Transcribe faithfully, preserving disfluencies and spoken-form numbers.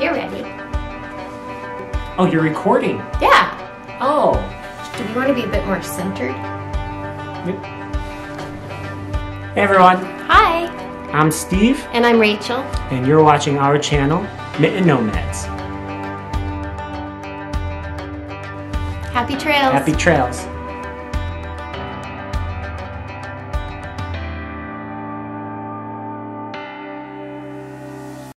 You're ready. Oh, you're recording? Yeah. Oh. Do you want to be a bit more centered? Yep. Hey everyone. Hi. I'm Steve. And I'm Rachel. And you're watching our channel, Mitten Nomads. Happy trails. Happy trails.